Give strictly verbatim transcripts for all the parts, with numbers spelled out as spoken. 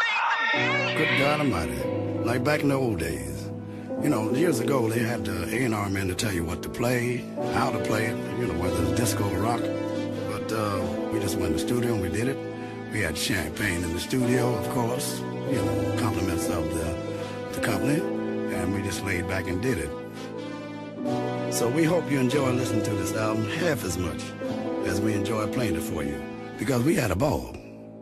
Good God Almighty, like back in the old days. You know, years ago they had the A and R men to tell you what to play, how to play it, you know, whether it's disco or rock. But uh, we just went in the studio and we did it. We had champagne in the studio, of course, you know, compliments of the, the company, and we just laid back and did it. So we hope you enjoy listening to this album half as much as we enjoy playing it for you, because we had a ball.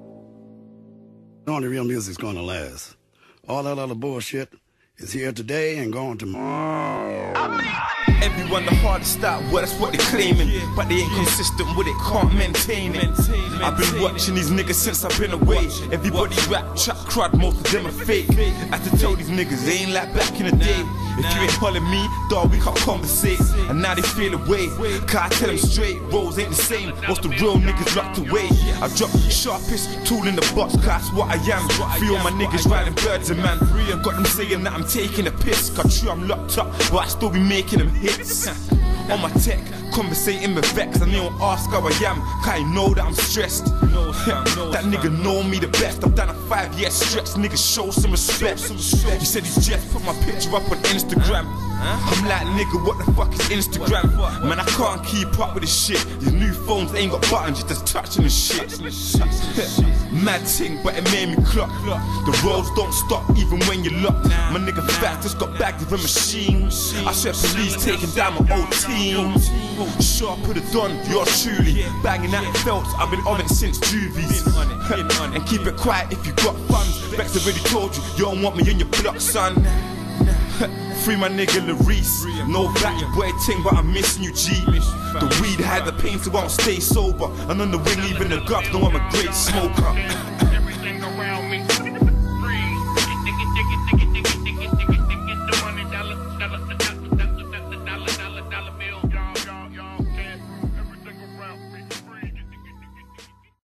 Only real music's gonna last. All that other bullshit is here today and gone tomorrow. Everyone the hardest start, well that's what they're claiming, but they ain't consistent with it, can't maintain it. I've been watching these niggas since I've been away. Everybody rap, trap, crud, most of them are fake. I had to tell these niggas they ain't like back in the day. If you ain't hollering me, dawg, we can't conversate. And now they feel away, cause I tell them straight, roles ain't the same, most the real niggas locked away. I drop the sharpest tool in the box, cause that's what I am. Free all my niggas riding birds and man. Got them saying that I'm taking a piss, cause true I'm locked up, but I still be making them hits. On my tech, conversating with vex, and they don't ask how I am, cause I know that I'm stressed. That nigga know me the best, I've done a five year stretch, nigga show some respect. You said he's just put my picture up on Instagram. I'm like, nigga, what the fuck is Instagram? Man, I can't keep up with this shit. These new phones ain't got buttons, just touching the shit. Mad ting, but it made me clock. The roads don't stop even when you're locked. My nigga fat just got bagged with a machine. I said police taking down my old team. Sharp with the Don, you're truly banging out felts, I've been on it since juvies. And keep it quiet if you got funds. Bex already told you, you don't want me in your block, son. Free my nigga Larice. No black boy ting, but I'm missing you, G. The weed had the pain, so I won't stay sober. And on the wing, even the guts know I'm a great smoker. Everything around me